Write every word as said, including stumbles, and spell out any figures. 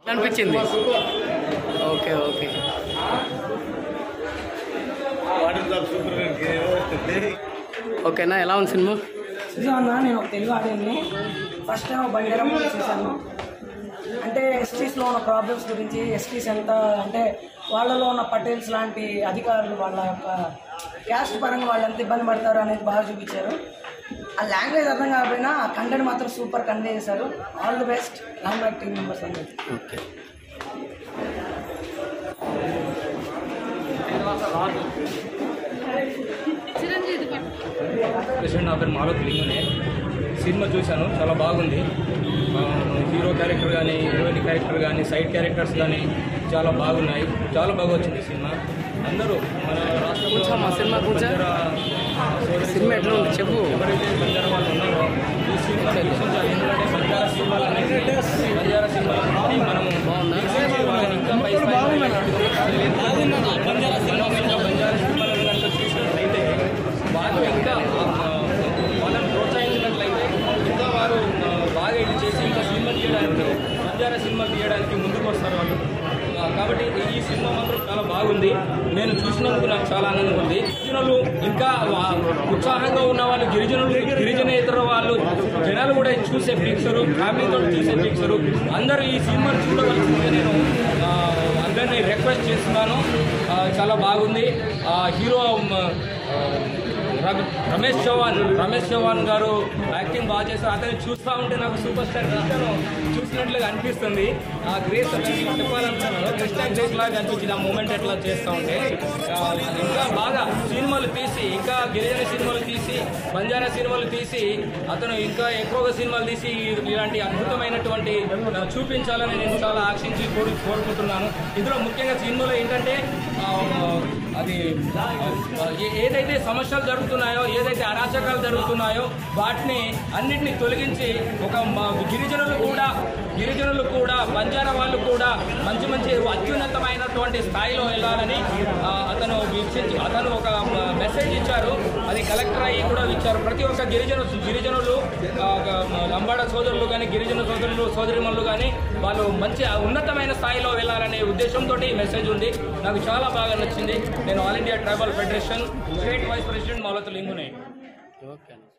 అనిపించింది. Okay okay ఓకేనా, ఎలా ఉంది సినిమా? చూసాను. నేను ఒక తెలుగు ఆడియన్ని ఫస్ట్ టైం బంగారం చూశాను. అంటే ఎస్టీస్లో ఉన్న ప్రాబ్లమ్స్ గురించి, ఎస్టీస్ ఎంత అంటే వాళ్ళలో ఉన్న పటేల్స్ లాంటి అధికారులు వాళ్ళ యొక్క క్యాస్ట్ పరంగా వాళ్ళు ఎంత ఇబ్బంది పడతారు అనేది బాగా చూపించారు. ఆ లాంగ్వేజ్ అర్థం కాకపోయినా ఆ కంటెంట్ మాత్రం సూపర్ కన్వే చేశారు. All the best long acting members అందరికి. ఓకే ప్రెసిడెంట్ నా పేరు మాలోత్ లింగునే. సినిమా చూశాను, చాలా బాగుంది. హీరో క్యారెక్టర్ కానీ, హీరోయిన్ క్యారెక్టర్ కానీ, సైడ్ క్యారెక్టర్స్ కానీ చాలా బాగున్నాయి. చాలా బాగా వచ్చింది సినిమా. అందరూ మన రాష్ట్రంలో సినిమా సినిమా ఎట్లా ఉంది చెప్పు. ఎవరైతే బంజారా వాళ్ళు ఉన్నారో ఈ సినిమా వీక్షించాలి. ఎందుకంటే బంజారా సినిమాలు అనేది బంజారా సినిమాలు మనము వాళ్ళని ఇంకా పై స్థాయిలో బంజారా సినిమాలు కనుక చూసినట్లయితే వాళ్ళు ఇంకా వాళ్ళని ప్రోత్సహించినట్లయితే ఇంకా వారు బాగా ఇది చేసి ఇంకా సినిమా తీయడానికి, బంజారా సినిమా తీయడానికి ముందుకు వస్తారు వాళ్ళు. కాబట్టి ఈ సినిమా మాత్రం చాలా బాగుంది. నేను చూసినందుకు నాకు చాలా ఆనందంగా ఉంది. గిరిజనులు ఇంకా ఉత్సాహంగా ఉన్న వాళ్ళు, గిరిజనులు గిరిజనేతర వాళ్ళు జనాలు కూడా చూసే పిక్చరు, ఫ్యామిలీతో చూసే పిక్చరు అందరూ ఈ సినిమాను చూడవలసిందిగా నేను అందరినీ రిక్వెస్ట్ చేస్తున్నాను. చాలా బాగుంది. హీరో రమేష్ చౌహాన్ రమేష్ చౌహాన్ గారు యాక్టింగ్ బాగా చేస్తారు. అతన్ని చూస్తూ ఉంటే నాకు సూపర్ స్టార్ కృష్ణను చూసినట్లుగా అనిపిస్తుంది. ఆ గ్రేస్ చెప్పాలనుకున్నాను, కృష్ణ గ్రేస్ లాగా అనిపించింది ఆ మూమెంట్ ఎట్లా చేస్తూ ఉంటే. ఇంకా బాగా సినిమాలు తీసి, ఇంకా గిరిజన సినిమాలు తీసి, బంజారా సినిమాలు తీసి, అతను ఇంకా ఎక్కువగా సినిమాలు తీసి ఇలాంటి అద్భుతమైనటువంటి చూపించాలని నేను చాలా ఆశించి కోరు కోరుకుంటున్నాను. ఇందులో ముఖ్యంగా సినిమాలో ఏంటంటే అది ఏదైతే సమస్యలు జరుగుతున్నాయో, ఏదైతే అరాచకాలు జరుగుతున్నాయో వాటిని అన్నింటినీ తొలగించి ఒక గిరిజనులు కూడా గిరిజనులు కూడా బంజారా వాళ్ళు కూడా మంచి మంచి అత్యున్నతమైనటువంటి స్థాయిలో వెళ్ళాలని అతను వీక్షించి అతను ఒక మెసేజ్ ఇచ్చారు. అది కలెక్టర్ అయ్యి కూడా ఇచ్చారు. ప్రతి ఒక్క గిరిజన గిరిజనులు లంబాడ సోదరులు కానీ, గిరిజన సోదరులు సోదరిమణులు కానీ వాళ్ళు మంచి ఉన్నతమైన స్థాయిలో వెళ్ళాలనే ఉద్దేశంతో ఈ మెసేజ్ ఉంది. నాకు చాలా బాగా నచ్చింది. నేను all India tribal federation state vice president Maloth లింగునే. ఓకే.